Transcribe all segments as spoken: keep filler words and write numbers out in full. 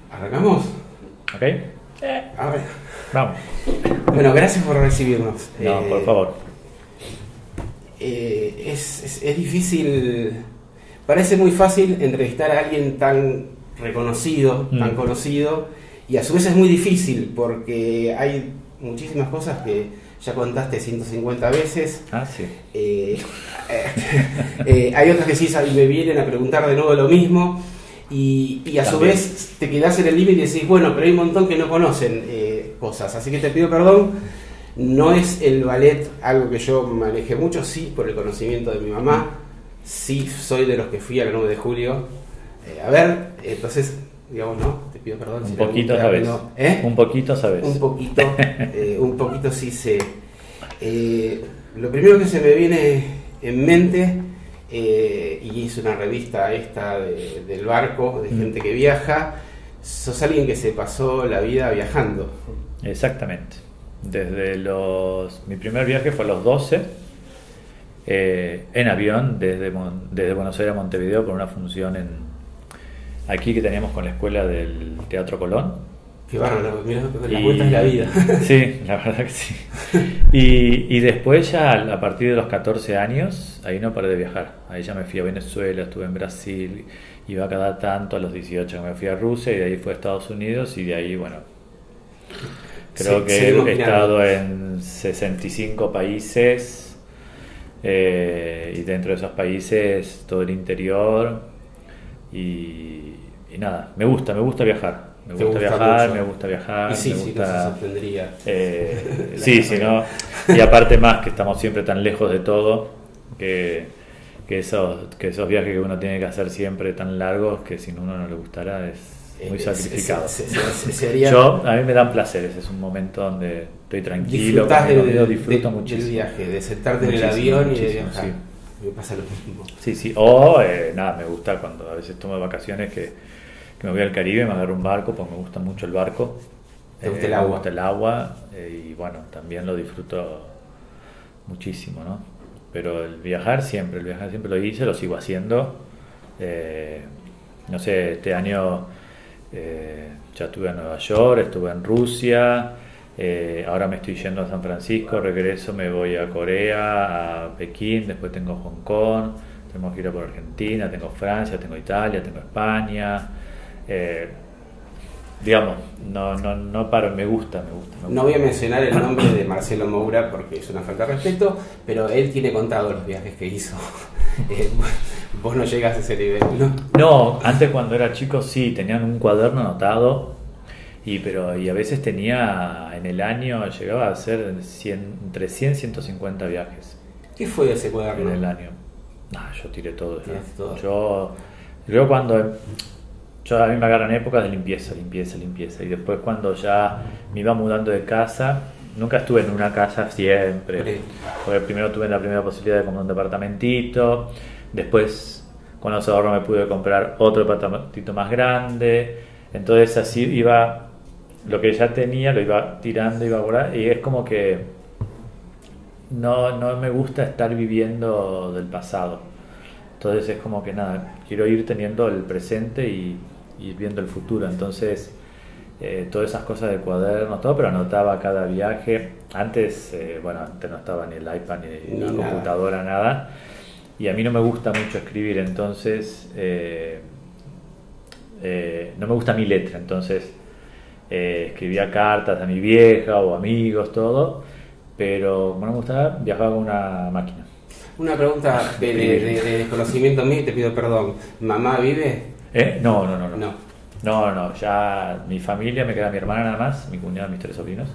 ¿Arrancamos? ¿Ok? Eh, A ver. vamos. Bueno, gracias por recibirnos. No, Eh, por favor. eh, es, es, es difícil, parece muy fácil entrevistar a alguien tan reconocido, Mm. tan conocido, y a su vez es muy difícil porque hay muchísimas cosas que ya contaste ciento cincuenta veces. Ah, sí. Eh, eh, eh, hay otras que sí sal- me vienen a preguntar de nuevo lo mismo. Y, y a su También. vez te quedás en el límite y decís, bueno, pero hay un montón que no conocen eh, cosas, así que te pido perdón. No es el ballet algo que yo manejé mucho, sí, por el conocimiento de mi mamá, sí soy de los que fui al nueve de julio. Eh, a ver, entonces, digamos, no, te pido perdón. Un si poquito algún sabes. término- ¿Eh? Un poquito sabes. Un poquito, eh, un poquito sí sé. Eh, lo primero que se me viene en mente, eh, y hice una revista esta de- del barco, de Mm. gente que viaja, sos alguien que se pasó la vida viajando. Exactamente. Desde los... Mi primer viaje fue a los doce, eh, en avión, desde, Mon- desde Buenos Aires a Montevideo, por una función en aquí que teníamos con la escuela del Teatro Colón. Qué bárbaro, mirá, las Y- vueltas de la vida. Sí, la verdad que sí. Y, y después ya a partir de los catorce años, ahí no paré de viajar. Ahí ya me fui a Venezuela, estuve en Brasil, iba cada tanto, a los dieciocho me fui a Rusia y de ahí fue a Estados Unidos y de ahí, bueno, creo Sí, que seguimos he mirando. estado en sesenta y cinco países, eh, y dentro de esos países todo el interior y, y nada, me gusta, me gusta viajar. Me Te gusta, gusta viajar, mucho. me gusta viajar, Y sí, me sí, no se gusta... sorprendería. Eh, La sí, sí, carrera. ¿no? Y aparte más que estamos siempre tan lejos de todo que, que, esos, que esos viajes que uno tiene que hacer siempre tan largos que si a uno no le gustara es muy Eh, sacrificado. se- se- se- sería- Yo, a mí me dan placeres, es un momento donde estoy tranquilo, Disfrutás conmigo del, mismo, disfruto de- muchísimo. del viaje, de sentarte en Muchísimo, el avión y de muchísimo, viajar. sí. Me pasa lo mismo. Sí, sí, o eh, nada, me gusta cuando a veces tomo vacaciones que, que me voy al Caribe, me agarro un barco, pues me gusta mucho el barco. ¿Te gusta Eh, el me agua? gusta el agua, eh, y bueno, también lo disfruto muchísimo, ¿no? Pero el viajar siempre, el viajar siempre lo hice, lo sigo haciendo. Eh, no sé, este año eh, ya estuve en Nueva York, estuve en Rusia, eh, ahora me estoy yendo a San Francisco, regreso, me voy a Corea, a Pekín, después tengo Hong Kong, tengo gira por Argentina, tengo Francia, tengo Italia, tengo España. Eh, digamos, no, no, no paro, me gusta, me gusta, me gusta. No voy a mencionar el nombre de Marcelo Moura porque es una falta de respeto, pero él tiene contado los viajes que hizo. Eh, vos no llegas a ese nivel, ¿no? No, antes cuando era chico sí, tenían un cuaderno anotado, y, pero, y a veces tenía en el año, llegaba a ser cien, entre cien y ciento cincuenta viajes ¿Qué fue de ese en cuaderno? el año. No, yo tiré todo. ya. Tiraste todo. Yo, yo cuando... Yo, a mí me agarran épocas de limpieza, limpieza, limpieza, y después cuando ya me iba mudando de casa, nunca estuve en una casa siempre, Sí. porque primero tuve la primera posibilidad de comprar un departamentito, después con los ahorros me pude comprar otro departamentito más grande, entonces así iba, lo que ya tenía lo iba tirando, iba a guardar, y es como que no, no me gusta estar viviendo del pasado, entonces es como que nada, quiero ir teniendo el presente y ir viendo el futuro, entonces eh, todas esas cosas de cuadernos, todo, pero anotaba cada viaje. Antes, eh, bueno, antes no estaba ni el iPad ni, Ni la nada. computadora, nada, y a mí no me gusta mucho escribir, entonces eh, eh, no me gusta mi letra, entonces eh, escribía cartas a mi vieja o amigos, todo, pero como no me gustaba, viajaba con una máquina. Una pregunta de, de- de- de desconocimiento mío y te pido perdón. ¿Mamá vive? ¿Eh? No, no, no, no. No. No, no, ya mi familia, me queda mi hermana nada más, mi cuñada, mis tres sobrinos,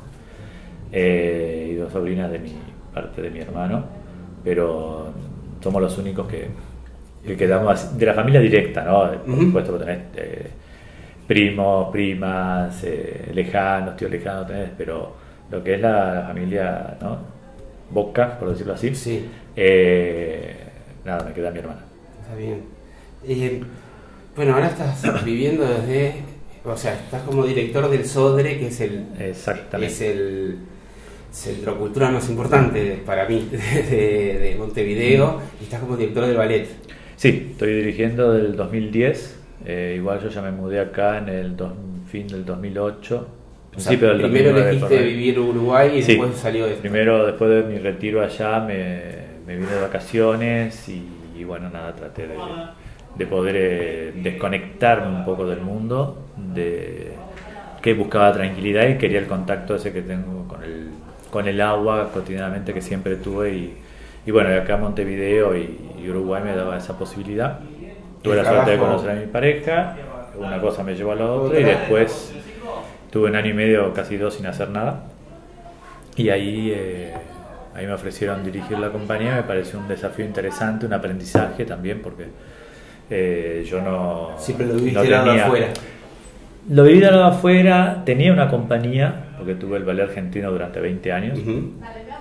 eh, y dos sobrinas de mi parte de mi hermano, pero somos los únicos que, que quedamos así, de la familia directa, ¿no? Por Ujú. supuesto que tenés eh, primos, primas, eh, lejanos, tíos lejanos tenés, pero lo que es la, la familia, ¿no? Boca, por decirlo así, Sí, eh, nada, me queda mi hermana. está bien. Eh, bueno, ahora estás viviendo desde... O sea, estás como director del SODRE, que es el... Exactamente. Es el centro cultural más importante para mí de, de- de Montevideo, y estás como director del ballet. Sí, estoy dirigiendo del dos mil diez, eh, igual yo ya me mudé acá en el dos- fin del dos mil ocho. O sea, primero dos mil nueve, elegiste por vivir en Uruguay y sí, después salió esto. Primero, después de mi retiro allá, me, me vine de vacaciones y, y bueno, nada, traté de, de poder eh, desconectarme un poco del mundo, de que buscaba tranquilidad y quería el contacto ese que tengo con el, con el agua cotidianamente que siempre tuve. Y, y bueno, acá Montevideo y, y Uruguay me daba esa posibilidad. Tuve la suerte de conocer a mi pareja, una cosa me llevó a la otra y después tuve un año y medio, casi dos, sin hacer nada. Y ahí, eh, ahí me ofrecieron dirigir la compañía. Me pareció un desafío interesante, un aprendizaje también, porque eh, yo no... Siempre lo viviste no de tenía, afuera. Lo viví de lado afuera, tenía una compañía, porque tuve el ballet argentino durante veinte años, uh-huh.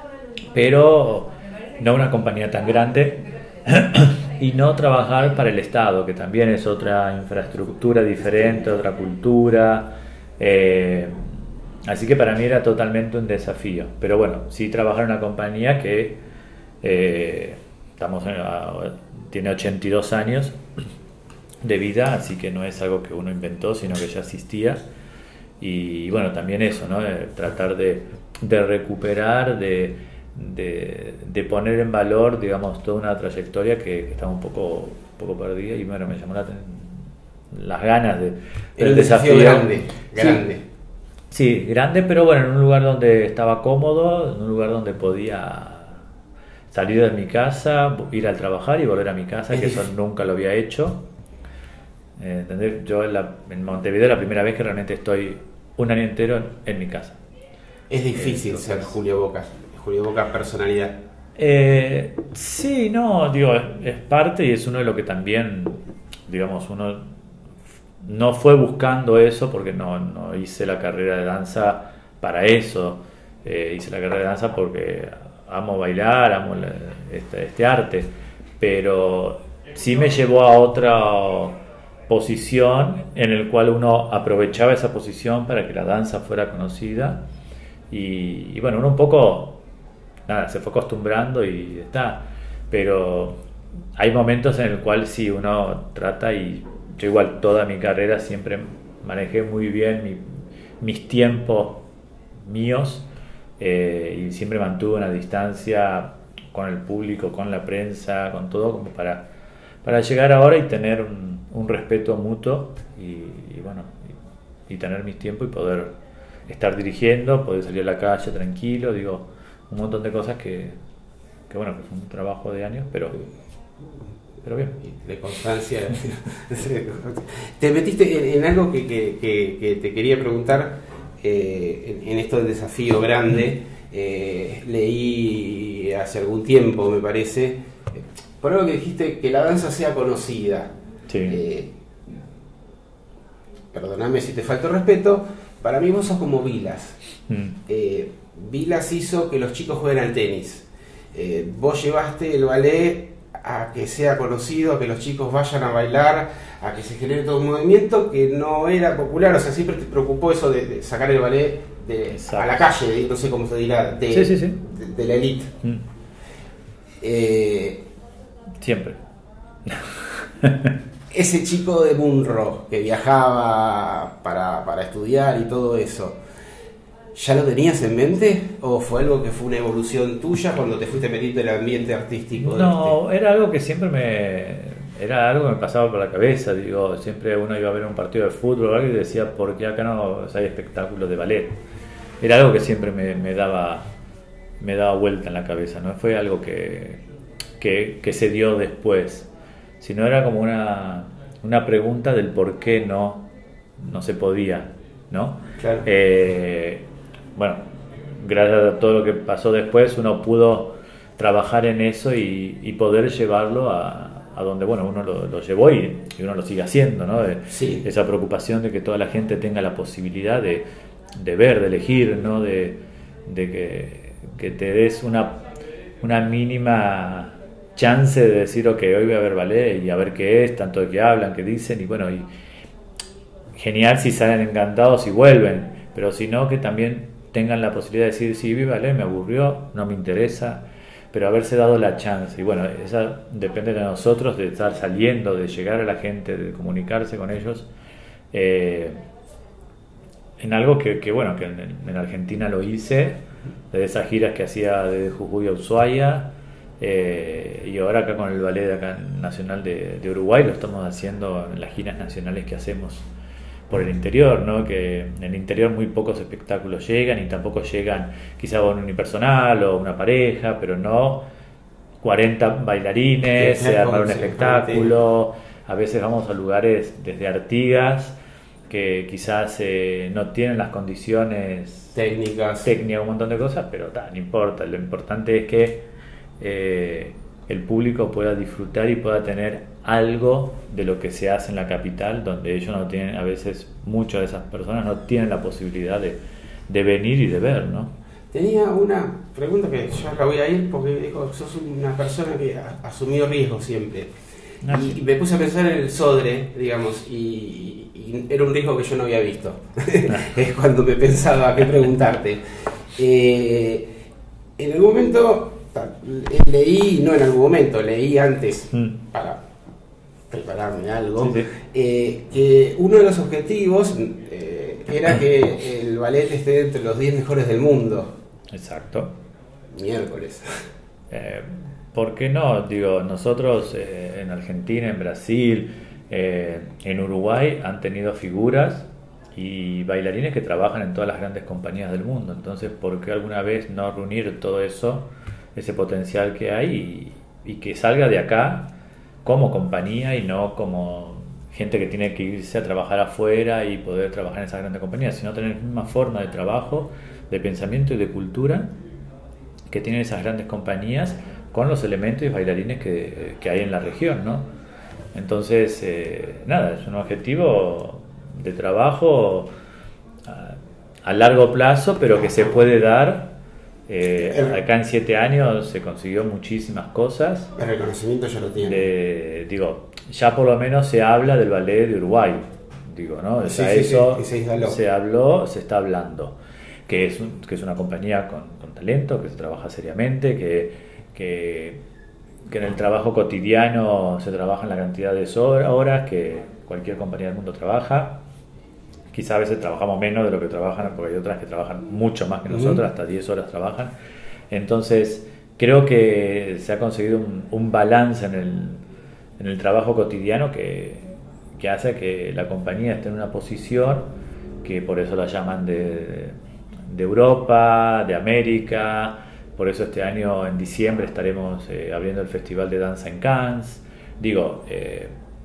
pero no una compañía tan grande y no trabajar para el Estado, que también es otra infraestructura diferente, otra cultura. Eh, así que para mí era totalmente un desafío, pero bueno, sí trabajar en una compañía que eh, estamos en, tiene ochenta y dos años de vida, así que no es algo que uno inventó, sino que ya existía. Y, y bueno, también eso, ¿no? De tratar de, de recuperar, de, de, de poner en valor, digamos, toda una trayectoria que, que estaba un poco, un poco perdida. Y bueno, me llamó la atención las ganas de, del desafío, desafío grande, grande. Sí, sí, grande, pero bueno, en un lugar donde estaba cómodo, en un lugar donde podía salir de mi casa, ir al trabajar y volver a mi casa, que eso nunca lo había hecho. Eh, ¿entendés? Yo en, la, en Montevideo la primera vez que realmente estoy un año entero en, en mi casa. Es difícil Entonces, ser Julio Boca, Julio Boca personalidad. Eh, sí, no, digo, es parte y es uno de lo que también, digamos, uno no fue buscando eso, porque no, no hice la carrera de danza para eso. Eh, hice la carrera de danza porque amo bailar, amo la, este, este arte, pero sí me llevó a otra posición en el cual uno aprovechaba esa posición para que la danza fuera conocida. Y, y bueno, uno un poco nada, se fue acostumbrando y está, pero hay momentos en el cual sí uno trata, y yo igual toda mi carrera siempre manejé muy bien mi, mis tiempos míos, eh, y siempre mantuve una distancia con el público, con la prensa, con todo, como para, para llegar ahora y tener un, un respeto mutuo y, y bueno, y, y tener mis tiempos y poder estar dirigiendo, poder salir a la calle tranquilo, digo, un montón de cosas que, que bueno, que fue un trabajo de años, pero... pero bien. De constancia. Te metiste en, en algo que, que, que, que te quería preguntar, eh, en, en esto del desafío grande. Eh, leí hace algún tiempo, me parece, por algo que dijiste, que la danza sea conocida. Sí. Eh, perdóname si te faltó respeto, para mí vos sos como Vilas. Mm. Eh, Vilas hizo que los chicos jueguen al tenis. Eh, vos llevaste el ballet a que sea conocido, a que los chicos vayan a bailar, a que se genere todo un movimiento que no era popular. O sea, siempre te preocupó eso de, de sacar el ballet de, a la calle, de, no sé cómo se dirá, de, sí, sí, sí. de, de la elite. Mm. Eh, siempre. Ese chico de Munro que viajaba para, para estudiar y todo eso, ¿ya lo tenías en mente? ¿O fue algo que fue una evolución tuya cuando te fuiste metiendo en el ambiente artístico? No, este? Era algo que siempre me... Era algo que me pasaba por la cabeza. Digo, siempre uno iba a ver un partido de fútbol o algo y decía, ¿por qué acá no hay espectáculos de ballet? Era algo que siempre me, me daba me daba vuelta en la cabeza. No fue algo que, que, que se dio después, sino era como una, una pregunta del por qué no, no se podía, ¿no? Claro. Eh, bueno, gracias a todo lo que pasó después, uno pudo trabajar en eso y, y poder llevarlo a, a donde, bueno, uno lo, lo llevó y, y uno lo sigue haciendo, ¿no? De, sí. Esa preocupación de que toda la gente tenga la posibilidad de, de ver, de elegir, ¿no? De, de que, que te des una, una mínima chance de decir, ok, hoy voy a ver ballet y a ver qué es, tanto de qué hablan, qué dicen, y bueno, y genial si salen encantados y vuelven, pero si no, que también tengan la posibilidad de decir, sí, vi ballet, me aburrió, no me interesa, pero haberse dado la chance. Y bueno, esa depende de nosotros, de estar saliendo, de llegar a la gente, de comunicarse con ellos, eh, en algo que, que bueno, que en, en Argentina lo hice, de esas giras que hacía desde Jujuy a Ushuaia, eh, y ahora acá con el ballet de acá nacional de, de Uruguay lo estamos haciendo en las giras nacionales que hacemos por el interior, ¿no? Que en el interior muy pocos espectáculos llegan y tampoco llegan quizá un unipersonal o una pareja, pero no cuarenta bailarines, se armar un espectáculo. A veces vamos a lugares desde Artigas que quizás eh, no tienen las condiciones técnicas, técnicas, un montón de cosas, pero ta, no importa. Lo importante es que eh, el público pueda disfrutar y pueda tener algo de lo que se hace en la capital, donde ellos no tienen, a veces muchas de esas personas no tienen la posibilidad de, de venir y de ver, ¿no? Tenía una pregunta que yo la voy a ir porque dijo, sos una persona que ha asumido riesgos siempre. Ah, y, sí. y me puse a pensar en el Sodre, digamos, y, y era un riesgo que yo no había visto. Es cuando me pensaba qué preguntarte. Eh, en algún momento leí, no en algún momento, leí antes mm. para prepararme algo, sí, sí. Eh, que uno de los objetivos eh, era que el ballet esté entre los diez mejores del mundo. Exacto. Miércoles. Eh, ¿Por qué no? Digo, nosotros eh, en Argentina, en Brasil, eh, en Uruguay han tenido figuras y bailarines que trabajan en todas las grandes compañías del mundo. Entonces, ¿por qué alguna vez no reunir todo eso, ese potencial que hay y, y que salga de acá como compañía y no como gente que tiene que irse a trabajar afuera y poder trabajar en esas grandes compañías, sino tener la misma forma de trabajo, de pensamiento y de cultura que tienen esas grandes compañías con los elementos y bailarines que, que hay en la región, ¿no? Entonces, eh, nada, es un objetivo de trabajo a, a largo plazo, pero que se puede dar. Eh, acá en siete años se consiguió muchísimas cosas. El reconocimiento ya lo tiene. De, digo, ya por lo menos se habla del ballet de Uruguay, digo, ¿no? O sea, sí, sí, eso sí, se, se habló, se está hablando, que es, un, que es una compañía con, con talento, que se trabaja seriamente, que Que, que en el trabajo cotidiano se trabaja en la cantidad de horas que cualquier compañía del mundo trabaja. Quizá a veces trabajamos menos de lo que trabajan, porque hay otras que trabajan mucho más que nosotros, uh-huh. hasta diez horas trabajan. Entonces creo que se ha conseguido un, un balance en el, en el trabajo cotidiano que, que hace que la compañía esté en una posición que por eso la llaman de, de Europa, de América. Por eso este año, en diciembre, estaremos eh, abriendo el Festival de Danza en Cannes. Digo, eh,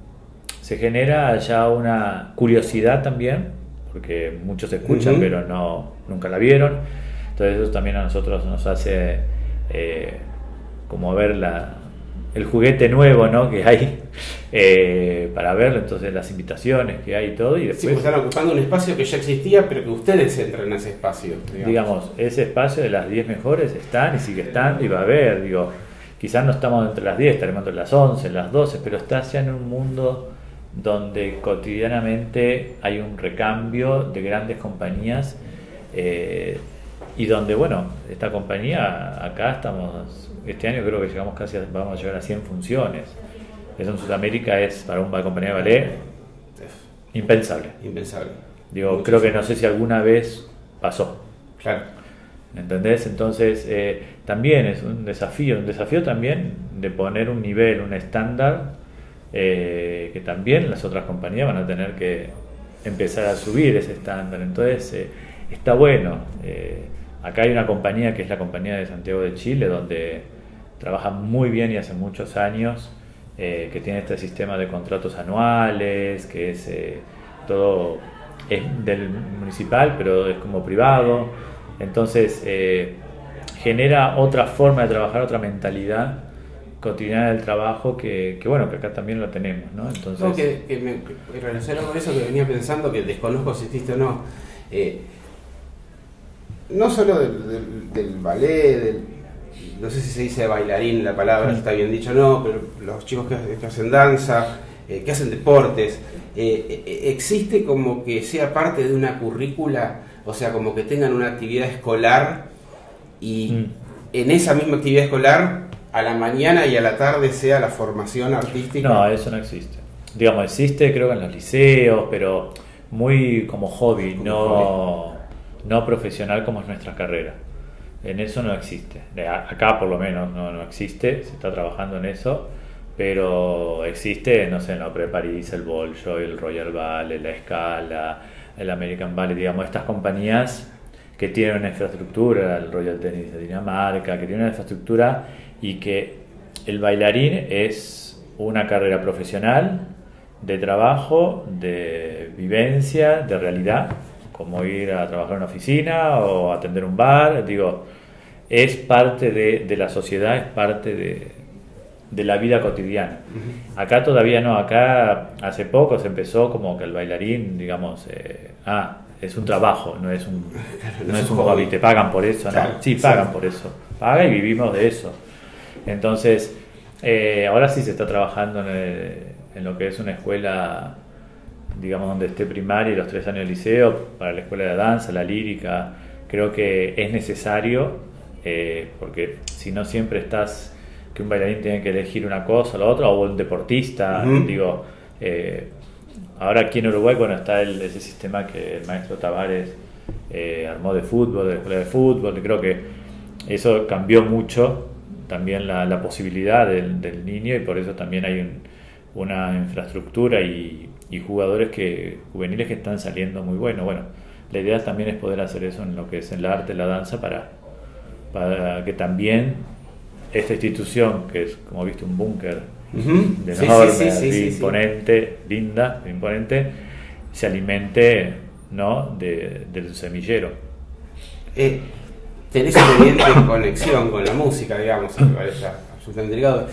se genera ya una curiosidad también, porque muchos escuchan, uh-huh. pero no nunca la vieron. Entonces eso también a nosotros nos hace eh, como ver la, el juguete nuevo, ¿no? que hay eh, para verlo. Entonces las invitaciones que hay y todo. Y después, sí, pues están ocupando un espacio que ya existía, pero que ustedes entran en ese espacio. Digamos, digamos ese espacio de las diez mejores están y sigue estando y va a haber. Digo, quizás no estamos entre las diez, estaremos entre las once, las doce, pero estás ya en un mundo donde cotidianamente hay un recambio de grandes compañías eh, y donde, bueno, esta compañía, acá estamos, este año creo que llegamos casi a, vamos a llegar a cien funciones. Eso en Sudamérica es, para una compañía de ballet, impensable. Impensable. Digo, Muchísimo. Creo que no sé si alguna vez pasó. Claro. ¿Entendés? Entonces, eh, también es un desafío, un desafío también de poner un nivel, un estándar eh, que también las otras compañías van a tener que empezar a subir ese estándar. Entonces, eh, está bueno. Eh, acá hay una compañía que es la compañía de Santiago de Chile, donde trabaja muy bien y hace muchos años, eh, que tiene este sistema de contratos anuales, que es eh, todo es del municipal, pero es como privado. Entonces eh, genera otra forma de trabajar, otra mentalidad cotidiana del trabajo que, que bueno, que acá también lo tenemos, ¿no? Entonces, no, que, que me, que relacionado con eso que venía pensando, que desconozco si existe o no, eh, no solo del, del, del ballet, del, no sé si se dice bailarín la palabra, si está bien dicho o no, pero los chicos que, que hacen danza, eh, que hacen deportes, eh, eh, existe como que sea parte de una currícula, o sea, como que tengan una actividad escolar y mm. en esa misma actividad escolar a la mañana y a la tarde sea la formación artística. No, eso no existe. Digamos, existe creo que en los liceos, pero muy como hobby, Como no, hobby. no profesional como es nuestra carrera. En eso no existe. De a- Acá por lo menos no, no existe, se está trabajando en eso, pero existe, no sé, en la Opera de París, el Bolshoi, el Royal Ballet, la Scala, el American Ballet, digamos, estas compañías que tienen una infraestructura, el Royal Tennis de Dinamarca, que tienen una infraestructura y que el bailarín es una carrera profesional de trabajo, de vivencia, de realidad, como ir a trabajar en una oficina o atender un bar, digo, es parte de, de la sociedad, es parte de, de la vida cotidiana. Ujú. Acá todavía no, acá hace poco se empezó como que el bailarín, digamos, eh, ah, es un trabajo, no es un, no no es es un un hobby. hobby, te pagan por eso, Claro, ¿no? Sí, sí. pagan por eso, paga y vivimos de eso. Entonces, eh, ahora sí se está trabajando en, el- en lo que es una escuela, digamos, donde esté primaria y los tres años de liceo, para la escuela de danza, la lírica. Creo que es necesario, eh, porque si no siempre estás, que un bailarín tiene que elegir una cosa o la otra, o un deportista, Ujú. digo, eh, ahora aquí en Uruguay, bueno, está el- ese sistema que el maestro Tavares eh, armó de fútbol, de la escuela de fútbol, y creo que eso cambió mucho también la, la posibilidad del, del niño, y por eso también hay un- una infraestructura y, y jugadores que juveniles que están saliendo muy buenos. Bueno, la idea también es poder hacer eso en lo que es el arte, la danza, para, para que también esta institución, que es, como viste, un búnker Ujú. de Sí, enorme, sí, sí, sí, así, sí, sí. imponente, linda, imponente, se alimente, ¿no?, de, del semillero. Eh, tenés una evidente conexión con la música, digamos, lo cual está absolutamente ligado.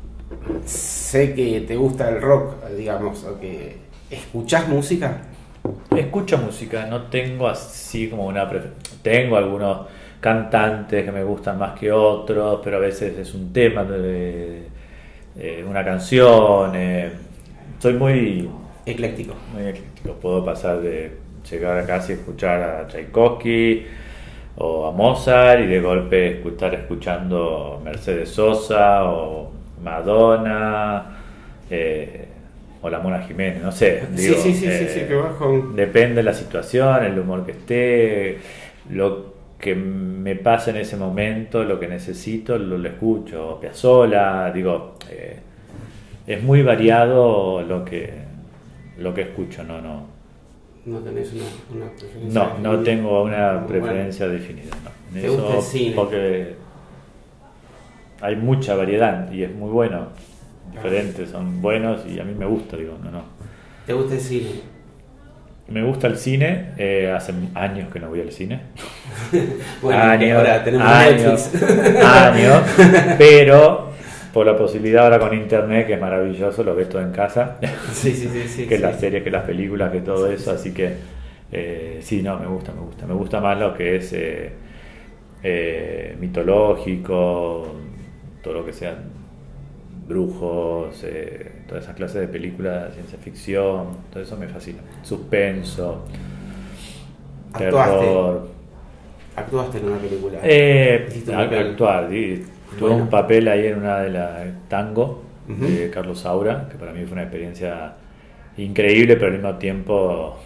Sé que te gusta el rock, digamos, o que escuchás música. Escucho música, no tengo así como una preferencia. Tengo algunos cantantes que me gustan más que otros, pero a veces es un tema de, de una canción. eh, soy muy, Ecléctico. muy ecléctico. Puedo pasar de llegar a casa y escuchar a Tchaikovsky o a Mozart, y de golpe estar escuchando Mercedes Sosa o Madonna, eh, o la Mona Jiménez, no sé. Sí, Digo, sí, sí, sí, eh, sí, que vas con... Depende de la situación, el humor que esté, lo que me pasa en ese momento, lo que necesito, lo, lo escucho. Piazzolla, digo, eh, es muy variado lo que lo que escucho, no, no. No tenés una, una preferencia. No, no definida. tengo una Bueno, preferencia definida, no. En ¿te gusta el cine? Porque hay mucha variedad y es muy bueno, diferentes, son buenos y a mí me gusta, digo, no, no. ¿Te gusta el cine? Me gusta el cine, eh, hace años que no voy al cine. Bueno, años, ahora tenemos años, Netflix. años, pero por la posibilidad ahora con internet, que es maravilloso, lo ves todo en casa, Sí, sí, sí, sí. que sí. las series, que las películas, que todo eso, así que eh, sí, no, me gusta, me gusta, me gusta más lo que es eh, eh, mitológico, todo lo que sean brujos, eh, todas esas clases de películas de ciencia ficción, todo eso me fascina, suspenso, Actuaste. terror. Actuaste en una película. Eh, Hiciste un a- papel. actuar, sí. Tuve Bueno. un papel ahí en una de las Tango, Ujú. de Carlos Saura, que para mí fue una experiencia increíble, pero al mismo tiempo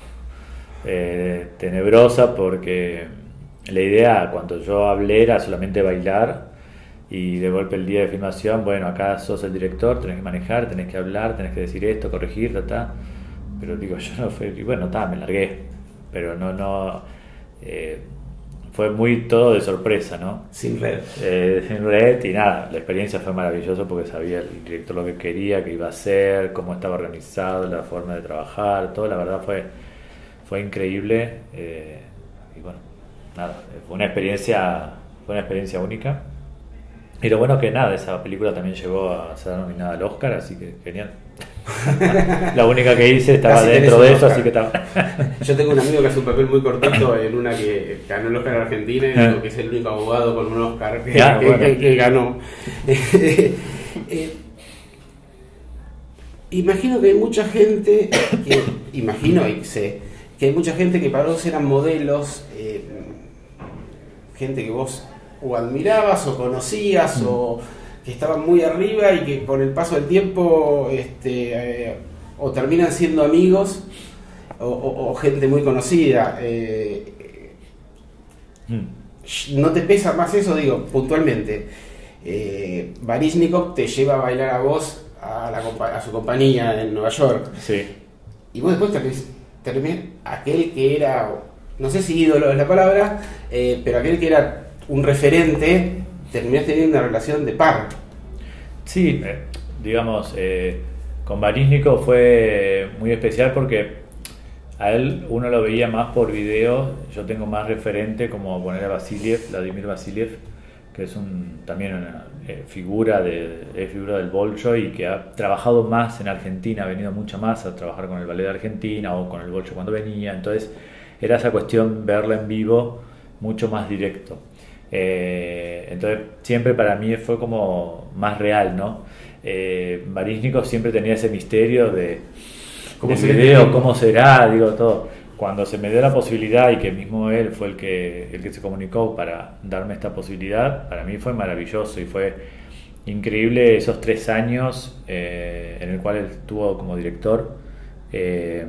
eh, tenebrosa, porque la idea cuando yo hablé era solamente bailar, y de golpe el día de filmación, bueno, acá sos el director, tenés que manejar, tenés que hablar, tenés que decir esto, corregir, ta, ta. Pero digo, yo no fui, y bueno, ta, me largué, pero no, no, eh, fue muy todo de sorpresa, ¿no? Sin red. Eh, en red, y nada, la experiencia fue maravillosa porque sabía el director lo que quería, que iba a hacer, cómo estaba organizado, la forma de trabajar, todo, la verdad fue, fue increíble, eh, y bueno, nada, fue una experiencia, fue una experiencia única. Y lo bueno que nada, esa película también llegó a ser nominada al Oscar, así que genial. La única que hice estaba Casi tenés dentro un de eso, Oscar. así que estaba. Yo tengo un amigo que hace un papel muy cortito en una que ganó el Oscar en Argentina, y digo que es el único abogado con un Oscar que, Ah, que- bueno. que- que ganó. Eh, imagino que hay mucha gente, que, imagino y sé, que hay mucha gente que para vos eran modelos, eh, gente que vos o admirabas o conocías, o que estaban muy arriba y que con el paso del tiempo este, eh, o terminan siendo amigos. o, o, o gente muy conocida. Eh, mm. ¿No te pesa más eso? Digo, puntualmente. Eh, Baryshnikov te lleva a bailar a vos a, la, a su compañía en Nueva York. Sí. Y vos después terminás aquel que era, no sé si ídolo es la palabra, eh, pero aquel que era un referente, terminás teniendo una relación de par. Sí, eh, digamos, eh, con Baryshnikov fue muy especial porque a él uno lo veía más por video. Yo tengo más referente como poner a Vasiliev, Vladimir Vasiliev, que es un, también una eh, figura, de, es figura del Bolshoi y que ha trabajado más en Argentina, ha venido mucho más a trabajar con el ballet de Argentina o con el Bolshoi cuando venía. Entonces era esa cuestión verla en vivo mucho más directo. Eh, entonces siempre para mí fue como más real, ¿no? Eh, Baryshnikov siempre tenía ese misterio de cómo se video, cómo será, digo todo. Cuando se me dio la posibilidad y que mismo él fue el que el que se comunicó para darme esta posibilidad, para mí fue maravilloso y fue increíble esos tres años eh, en el cual él estuvo como director, eh,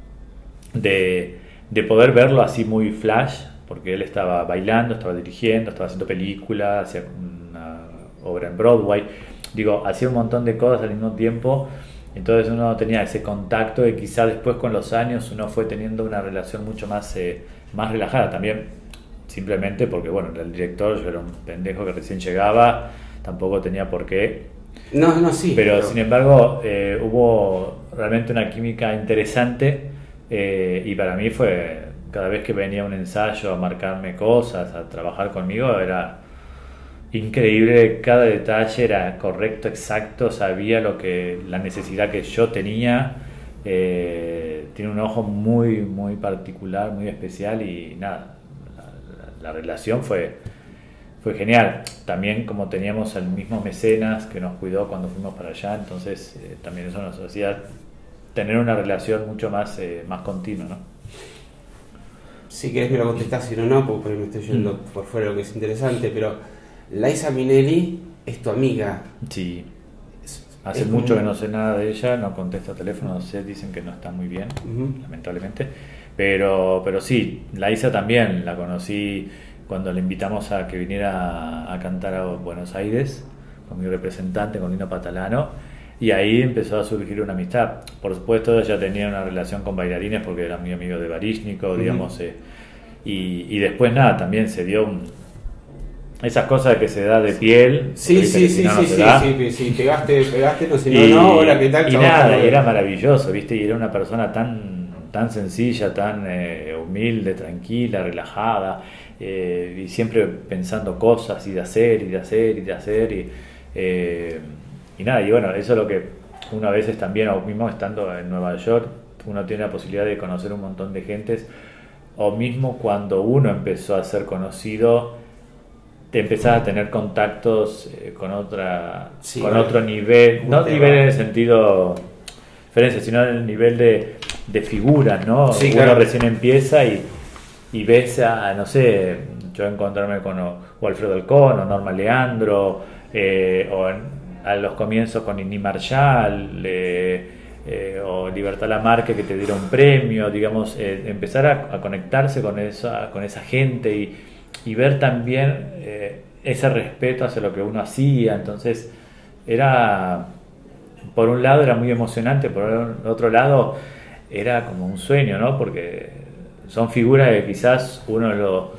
de, de poder verlo así muy flash, porque él estaba bailando, estaba dirigiendo, estaba haciendo películas, hacía una obra en Broadway, digo, hacía un montón de cosas al mismo tiempo. Entonces uno tenía ese contacto y quizá después con los años uno fue teniendo una relación mucho más, eh, más relajada también, simplemente porque bueno, el director, yo era un pendejo que recién llegaba, tampoco tenía por qué. No, no, sí. Pero, pero... sin embargo eh, hubo realmente una química interesante eh, y para mí fue, cada vez que venía un ensayo a marcarme cosas, a trabajar conmigo, era increíble, cada detalle era correcto, exacto, sabía lo que la necesidad que yo tenía. Eh, tiene un ojo muy muy particular, muy especial y nada, la, la, la relación fue fue genial. También como teníamos el mismo mecenas que nos cuidó cuando fuimos para allá, entonces eh, también eso nos hacía tener una relación mucho más eh, más continua, ¿no? Si querés me lo contestás, si no, no, porque me estoy yendo mm. por fuera de lo que es interesante, pero Liza Minnelli es tu amiga. Sí. Hace es mucho muy... que no sé nada de ella, no contesta teléfono, no sé, dicen que no está muy bien, uh-huh. lamentablemente. Pero, pero sí, Liza también la conocí cuando le invitamos a que viniera a, a cantar a Buenos Aires con mi representante, con Lino Patalano, y ahí empezó a surgir una amistad. Por supuesto, ella tenía una relación con bailarines porque era muy amigo de Baryshnikov, uh-huh. digamos, eh, y, y después nada, también se dio un... Esas cosas que se da de piel. Sí, sí, sí, no sí, sí, sí, sí, pegaste, pegaste, no sé, no, no, hola, ¿qué tal? Y nada, y era maravilloso, ¿viste? Y era una persona tan, tan sencilla, tan eh, humilde, tranquila, relajada, eh, y siempre pensando cosas y de hacer, y de hacer, y de hacer, y, eh, y nada, y bueno, eso es lo que uno a veces también, o mismo estando en Nueva York, uno tiene la posibilidad de conocer un montón de gentes, o mismo cuando uno empezó a ser conocido, te empezás a tener contactos eh, con otra sí, con vale. otro nivel, no nivel en el sentido diferencia, sino en el nivel de, de figuras, ¿no? Sí, uno claro. recién empieza y, y ves a, no sé, yo encontrarme con o, o Alfredo Alcón o Norma Leandro, eh, o en, a los comienzos con Indy Marshall, eh, eh, o Libertad Lamarque que te diera un premio, digamos, eh, empezar a, a conectarse con esa, con esa gente y y ver también eh, ese respeto hacia lo que uno hacía. Entonces era, por un lado era muy emocionante, por el otro lado era como un sueño, ¿no? Porque son figuras que quizás uno lo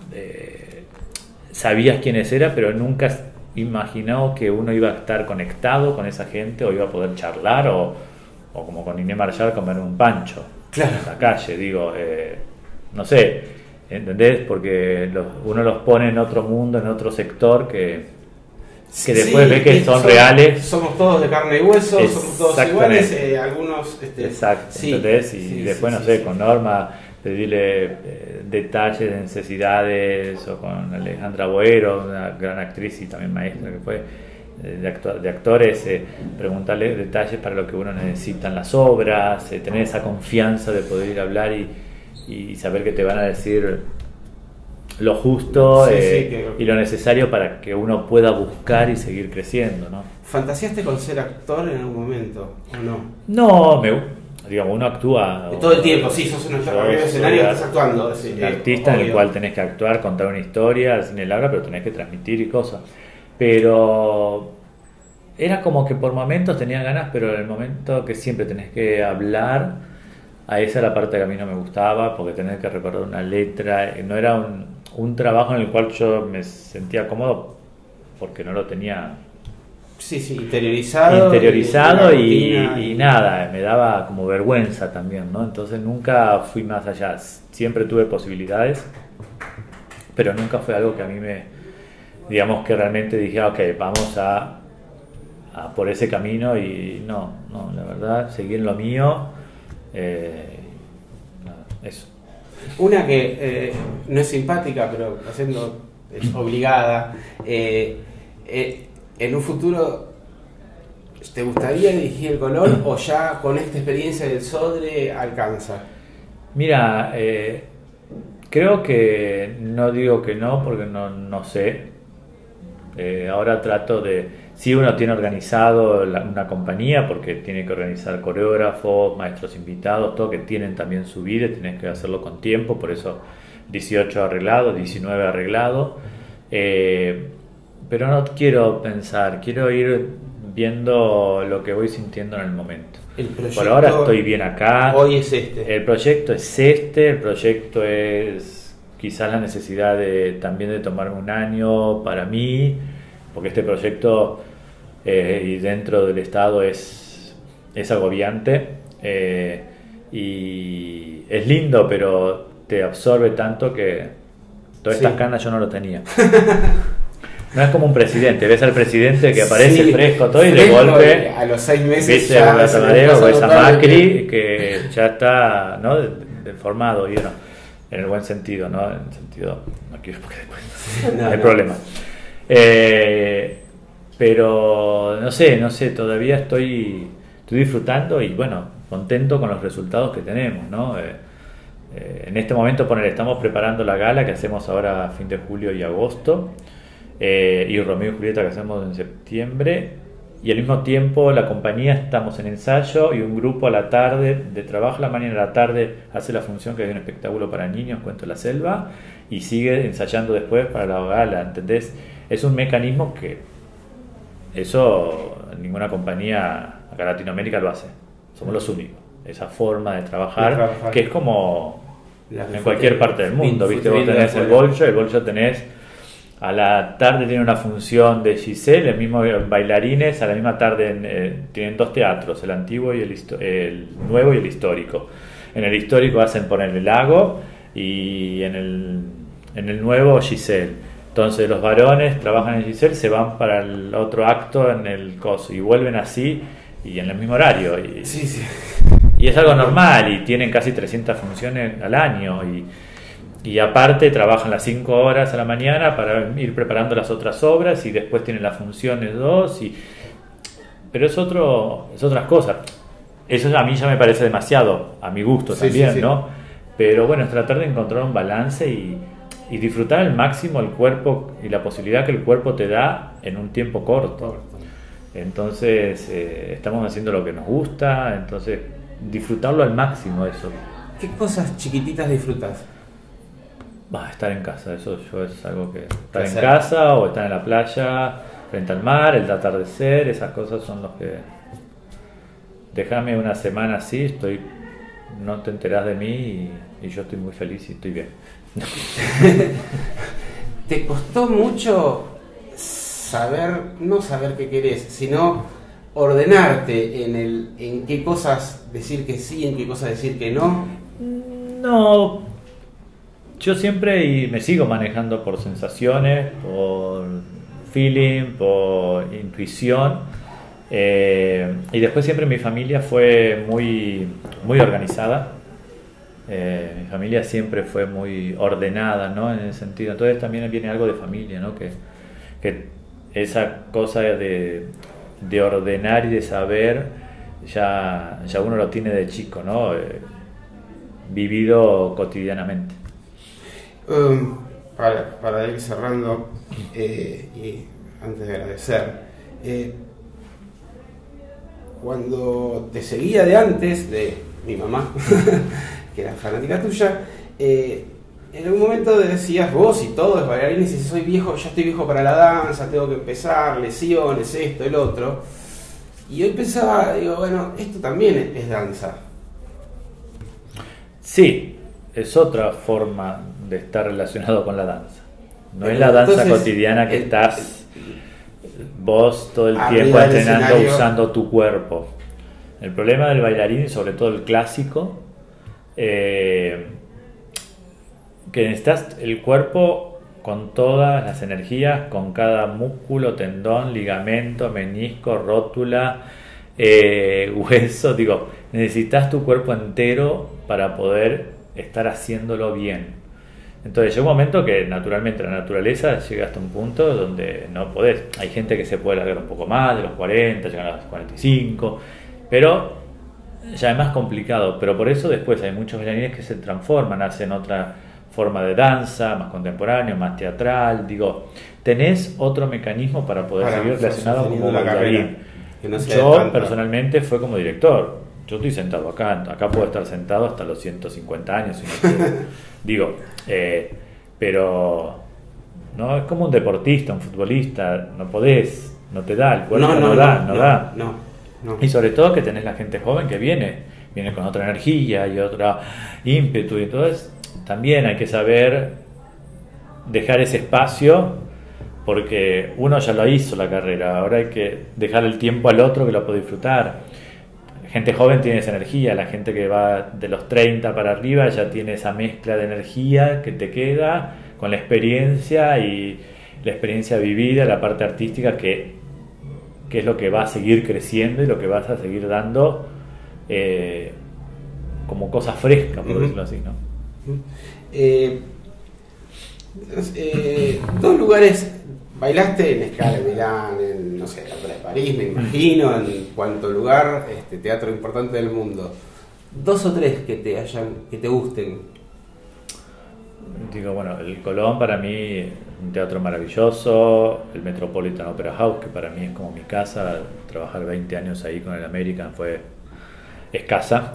eh, sabías quiénes eran, pero nunca imaginó que uno iba a estar conectado con esa gente o iba a poder charlar o, o como con Inés Marshall comer un pancho claro. en la calle, digo, eh, no sé, ¿entendés? Porque los, uno los pone en otro mundo, en otro sector que, que después sí, ve que son, son reales. Somos todos de carne y hueso, somos todos iguales, eh, algunos... Este, Exacto, sí, ¿entendés? Y sí, después, sí, no sé, sí, con sí. Norma, pedirle eh, detalles de necesidades, o con Alejandra Boero, una gran actriz y también maestra que fue, de, actor, de actores, eh, preguntarle detalles para lo que uno necesita en las obras, eh, tener esa confianza de poder ir a hablar y y saber que te van a decir lo justo sí, eh, sí, que... y lo necesario para que uno pueda buscar y seguir creciendo, ¿no? ¿Fantaseaste con ser actor en algún momento o no? No, me, digamos, uno actúa... Todo el tiempo, sí, sos un actor en el escenario que estás actuando. Sí, un eh, artista en el obvio. cual tenés que actuar, contar una historia, al cine larga, pero tenés que transmitir y cosas. Pero era como que por momentos tenía ganas, pero en el momento que siempre tenés que hablar, a esa era la parte que a mí no me gustaba, porque tenés que recordar una letra, no era un, un trabajo en el cual yo me sentía cómodo, porque no lo tenía... Sí, sí, interiorizado. interiorizado y, rutina, y nada, me daba como vergüenza también, ¿no? Entonces nunca fui más allá, siempre tuve posibilidades, pero nunca fue algo que a mí me, digamos que realmente dije, ok, vamos a, a por ese camino y no, no, la verdad, seguí en lo mío, eh, nada, eso. Una que eh, no es simpática, pero haciendo es obligada. Eh, eh, en un futuro, ¿te gustaría dirigir el color o ya con esta experiencia del Sodre alcanza? Mira, eh, creo que no digo que no, porque no, no sé. Eh, ahora trato de... Sí, uno tiene organizado la, una compañía porque tiene que organizar coreógrafos, maestros invitados, todo que tienen también su vida, tienes que hacerlo con tiempo, por eso dieciocho arreglado, diecinueve arreglado. Eh, pero no quiero pensar, quiero ir viendo lo que voy sintiendo en el momento. El proyecto, por ahora estoy bien acá. Hoy es este. El proyecto es este, el proyecto es quizás la necesidad de también de tomarme un año para mí, porque este proyecto eh, y dentro del Estado es, es agobiante eh, y es lindo, pero te absorbe tanto que todas Sí. estas canas yo no lo tenía. No es como un presidente, ves al presidente que aparece Sí, fresco todo y de fresco, golpe a los seis meses viste ya a se le Tamareo pasa o ves a totalmente. Macri que ya está, ¿no?, deformado, y no, en el buen sentido, ¿no? En el sentido, no quiero porque después No, hay no. problema. Eh, pero no sé, no sé, todavía estoy, estoy disfrutando y bueno, contento con los resultados que tenemos, ¿no? Eh, eh, en este momento, poner, estamos preparando la gala que hacemos ahora a fin de julio y agosto. Eh, y Romeo y Julieta que hacemos en septiembre, y al mismo tiempo la compañía estamos en ensayo y un grupo a la tarde de trabajo, la mañana a la tarde hace la función que es un espectáculo para niños, Cuento de la Selva, y sigue ensayando después para la gala, ¿entendés? Es un mecanismo que eso ninguna compañía acá en Latinoamérica lo hace, somos los únicos, esa forma de trabajar, De trabajar. que es como La en cualquier parte del mundo, ¿viste? Vos tenés el Bolshoi, el Bolshoi tenés a la tarde tiene una función de Giselle, el mismo bailarines, a la misma tarde eh, tienen dos teatros, el antiguo y el, histo- el nuevo y el histórico. En el histórico hacen poner el lago y en el, en el nuevo Giselle. Entonces los varones trabajan en Giselle, se van para el otro acto en el coso y vuelven así y en el mismo horario. Y, Sí, sí. y es algo normal y tienen casi trescientas funciones al año y... Y aparte trabajan las cinco horas a la mañana para ir preparando las otras obras y después tienen las funciones dos y... pero es otro es otras cosas. Eso a mí ya me parece demasiado, a mi gusto Sí, también, sí, sí. ¿no? Pero bueno, es tratar de encontrar un balance y, y disfrutar al máximo el cuerpo y la posibilidad que el cuerpo te da en un tiempo corto. Entonces eh, estamos haciendo lo que nos gusta, entonces disfrutarlo al máximo eso. ¿Qué cosas chiquititas disfrutas? Va, estar en casa, eso yo es algo que... Estar en Placer. casa o estar en la playa, frente al mar, el atardecer, esas cosas son los que... Déjame una semana así, estoy... No te enterás de mí y, y yo estoy muy feliz y estoy bien. ¿Te costó mucho saber, no saber qué querés, sino ordenarte en, el, en qué cosas decir que sí, en qué cosas decir que no? No... Yo siempre y me sigo manejando por sensaciones, por feeling, por intuición. Eh, y después siempre mi familia fue muy, muy organizada. Eh, mi familia siempre fue muy ordenada, ¿no? En ese sentido. Entonces también viene algo de familia, ¿no? Que, que esa cosa de, de ordenar y de saber ya, ya uno lo tiene de chico, ¿no? Eh, vivido cotidianamente. Um, para, para ir cerrando eh, y antes de agradecer, eh, cuando te seguía de antes de mi mamá, que era fanática tuya, eh, en algún momento decías vos y todos bailarines, si soy viejo, ya estoy viejo para la danza, tengo que empezar, lesiones, esto, el otro. Y hoy pensaba, digo, bueno, esto también es danza. Sí, es otra forma de estar relacionado con la danza. No Pero es la danza entonces, cotidiana que el, estás vos todo el arriba tiempo del entrenando escenario. usando tu cuerpo. El problema del bailarín, y sobre todo el clásico, eh, que necesitas el cuerpo con todas las energías, con cada músculo, tendón, ligamento, menisco, rótula, eh, hueso. Digo, necesitas tu cuerpo entero para poder estar haciéndolo bien. Entonces llega un momento que naturalmente la naturaleza llega hasta un punto donde no podés. Hay gente que se puede alargar un poco más, de los cuarenta, llegan a los cuarenta y cinco, pero ya es más complicado. Pero por eso después hay muchos bailarines que se transforman, hacen otra forma de danza, más contemporáneo, más teatral. Digo, tenés otro mecanismo para poder Para, seguir relacionado como la bailarín. carrera, que no sea Yo tanta. personalmente fue como director. Yo estoy sentado acá, acá puedo estar sentado hasta los ciento cincuenta años si no quiero. Digo, eh, pero no es como un deportista, un futbolista, no podés, no te da, el cuerpo no, no, no da, no, no da. No, no. Y sobre todo que tenés la gente joven que viene, viene con otra energía y otro ímpetu, y entonces también hay que saber dejar ese espacio, porque uno ya lo hizo la carrera, ahora hay que dejar el tiempo al otro que lo puede disfrutar. La gente joven tiene esa energía, la gente que va de los treinta para arriba ya tiene esa mezcla de energía que te queda con la experiencia y la experiencia vivida, la parte artística que, que es lo que va a seguir creciendo y lo que vas a seguir dando eh, como cosas frescas, por Uh-huh. decirlo así, ¿no? Eh, eh, dos lugares, bailaste en Scala, en Milán, en, no sé, la Ópera de París, me imagino, en cuanto lugar, este teatro importante del mundo. Dos o tres que te hayan, que te gusten. Digo, bueno, el Colón para mí es un teatro maravilloso, el Metropolitan Opera House, que para mí es como mi casa, trabajar veinte años ahí con el American fue escasa.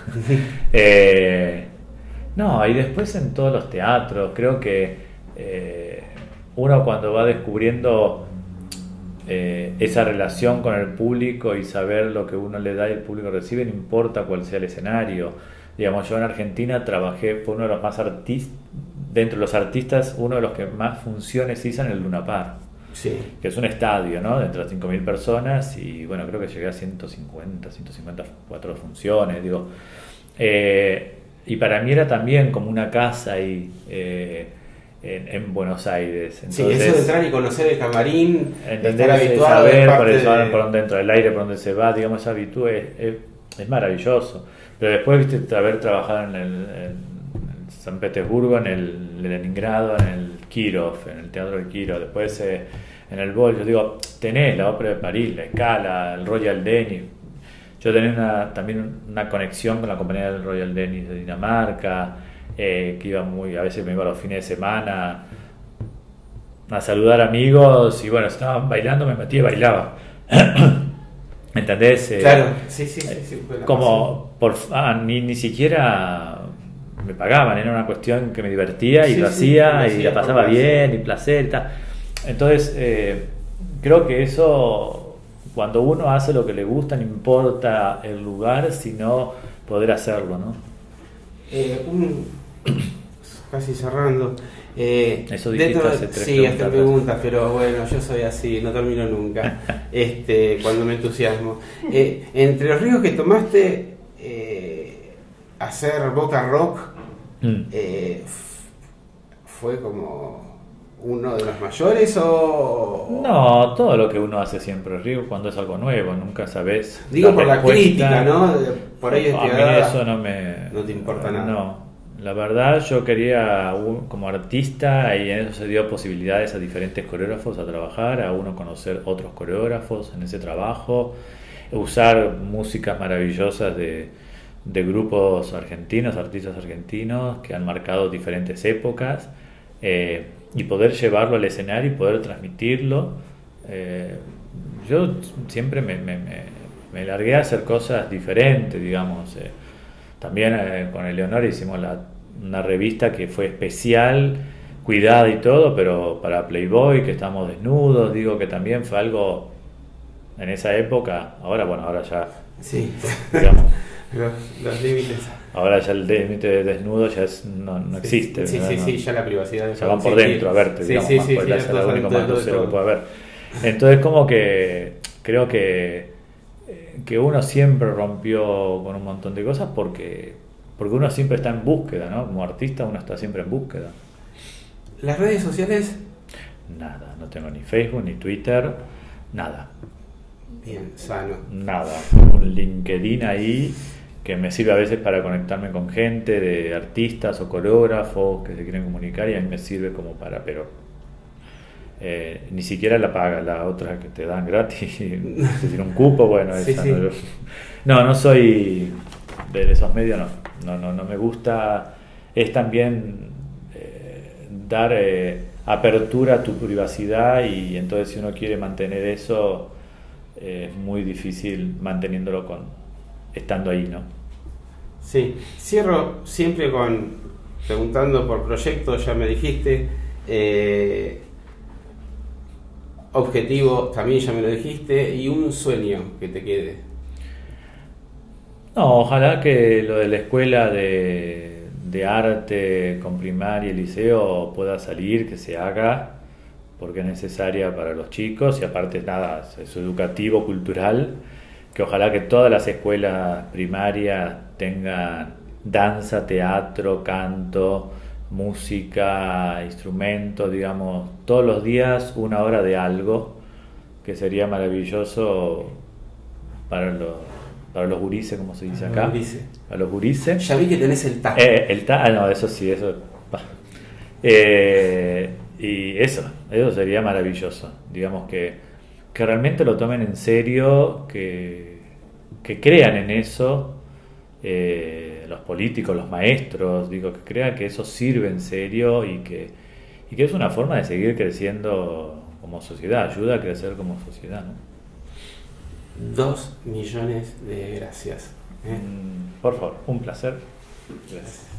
eh, no, y después en todos los teatros, creo que eh, uno cuando va descubriendo eh, esa relación con el público y saber lo que uno le da y el público recibe, no importa cuál sea el escenario. Digamos, yo en Argentina trabajé, fue uno de los más artistas, dentro de los artistas, uno de los que más funciones hizo en el Luna Park, Sí. que es un estadio, ¿no? Dentro de cinco mil personas, y bueno, creo que llegué a ciento cincuenta, ciento cincuenta y cuatro funciones, digo. Eh, y para mí era también como una casa ahí eh, en, en Buenos Aires. Entonces, Sí, eso de entrar y conocer el camarín, entender, estar habituado, saber es por, parte eso, de... por dónde entra el aire, por dónde se va, digamos, esa virtud es, es, es maravilloso. Pero después, viste, haber trabajado en el, en San Petersburgo, en el Leningrado, en el Kirov, en el Teatro del Kirov, después eh, en el Bol, yo digo, tenés la Ópera de París, la Scala, el Royal Denis. Yo tenía una, también una conexión con la compañía del Royal Denis de Dinamarca, eh, que iba muy, a veces me iba los fines de semana a saludar amigos, y bueno, estaban bailando, me metía y bailaba. ¿Entendés? Eh, Claro, sí, sí, sí, sí, fue la como por ah, ni, ni siquiera me pagaban, era una cuestión que me divertía y Sí, lo sí, hacía lo y hacía la pasaba por bien placer. y placer y tal. Entonces eh, creo que eso, cuando uno hace lo que le gusta, no importa el lugar, sino poder hacerlo, ¿no? Eh, un, casi cerrando. Eh, Eso dijiste dentro de- hace tres sí, preguntas hace atrás. preguntas, pero bueno, yo soy así, no termino nunca. este, cuando me entusiasmo. Eh, entre los ríos que tomaste, eh, hacer Boca Rock Mm. eh, f- fue como uno de los mayores o No, todo lo que uno hace siempre es rico cuando es algo nuevo, nunca sabes. digo por la respuesta. crítica, ¿no? Por ahí A mí este, eso no me... no te importa nada. No, la verdad yo quería, un- como artista, y en eso se dio posibilidades a diferentes coreógrafos a trabajar, a uno conocer otros coreógrafos en ese trabajo, usar músicas maravillosas de, de grupos argentinos, artistas argentinos que han marcado diferentes épocas, eh, y poder llevarlo al escenario y poder transmitirlo. Eh, yo siempre me, me, me, me largué a hacer cosas diferentes, digamos. Eh, También eh, con Eleonora hicimos la, una revista que fue especial, cuidada y todo, pero para Playboy, que estamos desnudos, digo que también fue algo en esa época. Ahora, bueno, ahora ya, sí, digamos, los, los límites. Ahora ya el límite de desnudo ya es, no, no existe. Sí, sí, no, sí, ya la privacidad. Ya van por dentro a verte, sí, digamos, sí, más sí, por sí, el sí, lo todo, único todo, más todo, grosero todo. que puede haber. Entonces como que creo que, que uno siempre rompió con un montón de cosas porque, porque uno siempre está en búsqueda, ¿no? Como artista uno está siempre en búsqueda. ¿Las redes sociales? Nada, no tengo ni Facebook, ni Twitter, nada. Bien, sano. Nada, un LinkedIn ahí que me sirve a veces para conectarme con gente, de artistas o coreógrafos que se quieren comunicar, y a mí me sirve como para, pero eh, ni siquiera la paga, la otra que te dan gratis, si tiene un cupo, bueno, sí, esa sí. no, no, no soy de esos medios, no, no, no, no me gusta, es también eh, dar eh, apertura a tu privacidad, y entonces si uno quiere mantener eso, eh, es muy difícil manteniéndolo con estando ahí, ¿no? Sí, cierro siempre con preguntando por proyectos, ya me dijiste, eh, objetivo también ya me lo dijiste, y un sueño que te quede. No, ojalá que lo de la escuela de, de arte con primaria y liceo pueda salir, que se haga, porque es necesaria para los chicos, y aparte nada, es educativo, cultural, que ojalá que todas las escuelas primarias tengan danza, teatro, canto, música, instrumentos, digamos, todos los días una hora de algo, que sería maravilloso para los, para los gurises, como se dice acá. Gurises. Para los gurises. Ya vi que tenés el taco. Eh, el ta ah, no, eso sí, eso. Eh, y eso, eso sería maravilloso. Digamos que, que realmente lo tomen en serio, que, que crean en eso, eh, los políticos, los maestros, digo, que crean que eso sirve en serio, y que, y que es una forma de seguir creciendo como sociedad, ayuda a crecer como sociedad, ¿no? Dos millones de gracias. ¿eh? Mm, por favor, un placer. Gracias.